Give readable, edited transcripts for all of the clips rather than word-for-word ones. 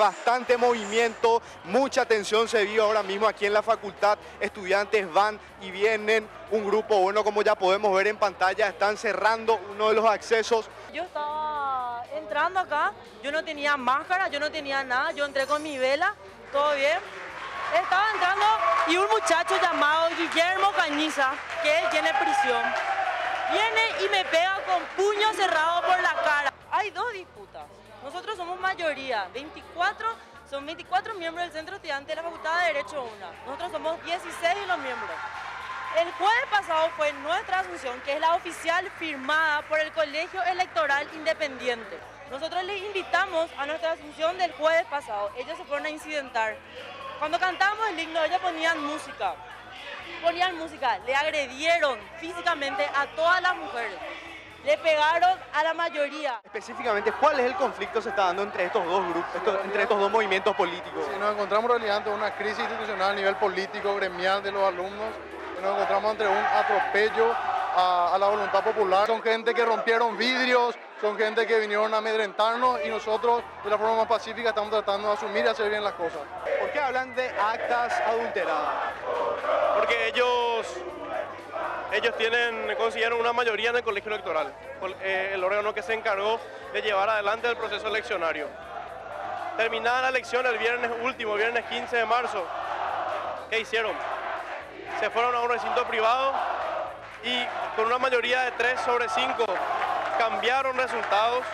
bastante movimiento, mucha tensión se vio ahora mismo aquí en la facultad. Estudiantes van y vienen, un grupo, bueno, como ya podemos ver en pantalla, están cerrando uno de los accesos. Yo estaba entrando acá, yo no tenía máscara, yo no tenía nada, yo entré con mi vela, todo bien. Estaba entrando y un muchacho llamado Guillermo Cañiza, que él tiene prisión, viene y me pega con puño cerrado por la cara. Hay dos disputas. Nosotros somos mayoría, son 24 miembros del Centro Estudiante de la Facultad de Derecho 1. Nosotros somos 16 los miembros. El jueves pasado fue nuestra asunción, que es la oficial firmada por el Colegio Electoral Independiente. Nosotros les invitamos a nuestra asunción del jueves pasado. Ellos se fueron a incidentar. Cuando cantamos el himno, ellos ponían música, le agredieron físicamente a todas las mujeres, le pegaron a la mayoría. Específicamente, ¿cuál es el conflicto que se está dando entre estos dos grupos, entre estos dos movimientos políticos? Sí, nos encontramos en realidad ante una crisis institucional a nivel político, gremial de los alumnos. Nos encontramos entre un atropello a la voluntad popular. Son gente que rompieron vidrios, son gente que vinieron a amedrentarnos y nosotros de la forma más pacífica estamos tratando de asumir y hacer bien las cosas. ¿Por qué hablan de actas adulteradas? Porque ellos consiguieron una mayoría en el colegio electoral, el órgano que se encargó de llevar adelante el proceso eleccionario. Terminada la elección el viernes 15 de marzo, ¿qué hicieron? Se fueron a un recinto privado y con una mayoría de 3/5 cambiaron resultados.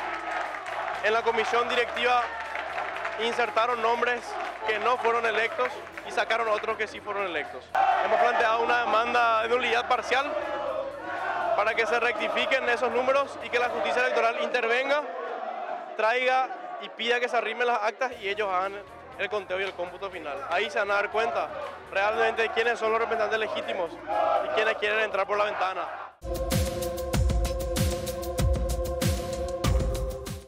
En la comisión directiva insertaron nombres que no fueron electos y sacaron otros que sí fueron electos. Hemos planteado una demanda de nulidad parcial para que se rectifiquen esos números y que la justicia electoral intervenga, traiga y pida que se arrimen las actas y ellos hagan el conteo y el cómputo final. Ahí se van a dar cuenta realmente de quiénes son los representantes legítimos y quiénes quieren entrar por la ventana.